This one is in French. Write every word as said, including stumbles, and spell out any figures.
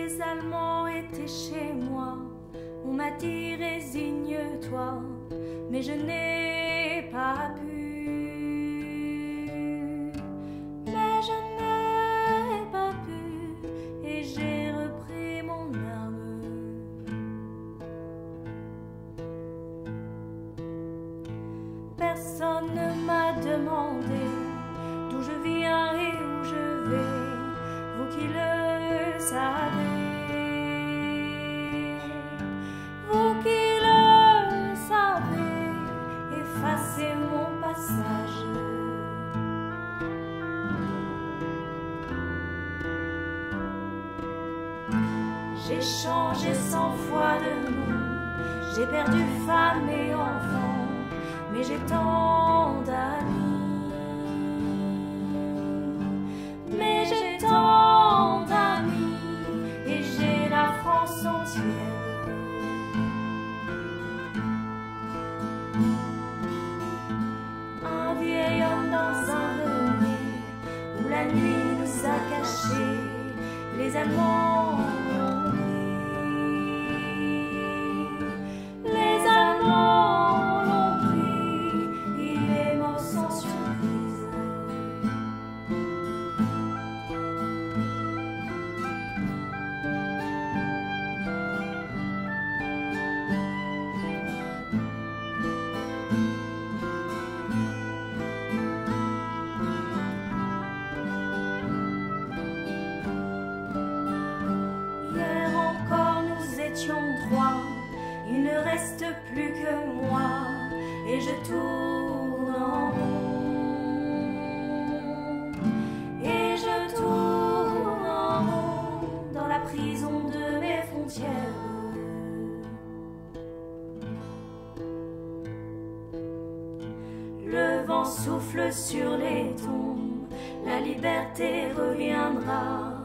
les Allemands étaient chez moi. On m'a dit résigne-toi, mais je n'ai pas pu. Mais je n'ai pas pu, et j'ai repris mon arme. Personne ne m'a demandé d'où je viens et où je vais, vous qui le savez. Vous qui le savez, effacez mon passage. J'ai changé cent fois de nom, j'ai perdu femme et enfant, mais j'ai tant d'amis. Mais j'ai tant d'amis et j'ai la France entière. Un vieil homme dans un grenier où la nuit nous a cachés, les Allemands l'ont pris. Les Allemands l'ont pris, il est mort sans surprise. Trois, il ne reste plus que moi et je tourne en rond, et je tourne en rond dans la prison de mes frontières. Le vent souffle sur les tombes, la liberté reviendra.